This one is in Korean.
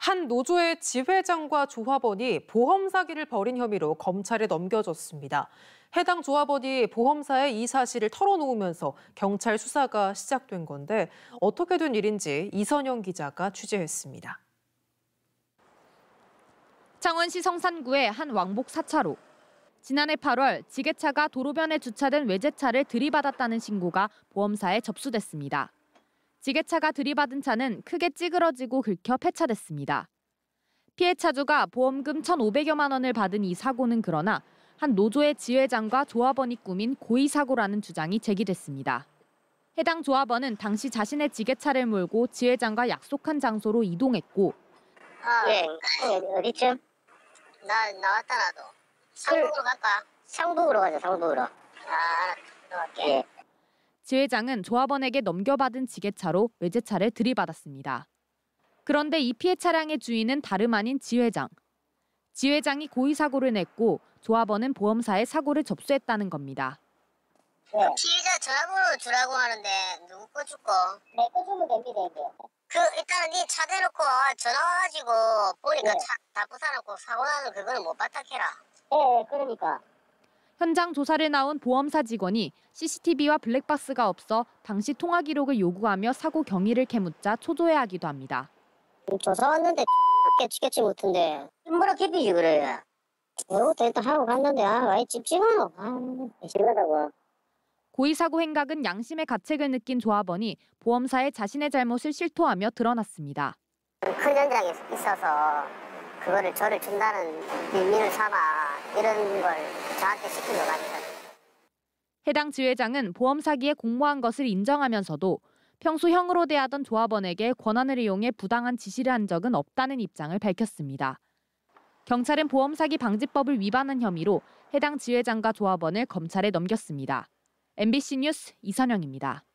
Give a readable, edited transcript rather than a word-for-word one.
한 노조의 지회장과 조합원이 보험 사기를 벌인 혐의로 검찰에 넘겨졌습니다. 해당 조합원이 보험사에 이 사실을 털어놓으면서 경찰 수사가 시작된 건데 어떻게 된 일인지 이선영 기자가 취재했습니다. 창원시 성산구의 한 왕복 4차로. 지난해 8월 지게차가 도로변에 주차된 외제차를 들이받았다는 신고가 보험사에 접수됐습니다. 지게차가 들이받은 차는 크게 찌그러지고 긁혀 폐차됐습니다. 피해 차주가 보험금 1,500여만 원을 받은 이 사고는 그러나 한 노조의 지회장과 조합원이 꾸민 고의 사고라는 주장이 제기됐습니다. 해당 조합원은 당시 자신의 지게차를 몰고 지회장과 약속한 장소로 이동했고 예, 어디쯤? 나왔다 나도. 상북으로 갈까? 상북으로 가자, 상북으로. 들어갈게. 예. 지회장은 조합원에게 넘겨받은 지게차로 외제차를 들이받았습니다. 그런데 이 피해 차량의 주인은 다름 아닌 지회장. 지회장이 고의 사고를 냈고 조합원은 보험사에 사고를 접수했다는 겁니다. 네. 피해자 전화번호 주라고 하는데 누구 거 줄거? 내 거 주면 됩니다, 이게. 일단은 네 차 대놓고 전화 와가지고 보니까 네. 차 다 부숴놓고 사고 나는 그거는 못 받다캐라. 예, 그러니까. 현장 조사를 나온 보험사 직원이 CCTV와 블랙박스가 없어 당시 통화 기록을 요구하며 사고 경위를 캐묻자 초조해하기도 합니다. 조사 왔는데 깨치겠지 못한데. 뭐라 캐피지, 그래. 이것도 일단 하고 갔는데, 왜 찝찝하노? 심하다고. 고의 사고 행각은 양심의 가책을 느낀 조합원이 보험사에 자신의 잘못을 실토하며 드러났습니다. 큰 현장에 있어서 그거를 저를 준다는 빌미를 삼아 이런 걸 저한테 시킨 것 같아요. 해당 지회장은 보험 사기에 공모한 것을 인정하면서도 평소 형으로 대하던 조합원에게 권한을 이용해 부당한 지시를 한 적은 없다는 입장을 밝혔습니다. 경찰은 보험 사기 방지법을 위반한 혐의로 해당 지회장과 조합원을 검찰에 넘겼습니다. MBC 뉴스 이선영입니다.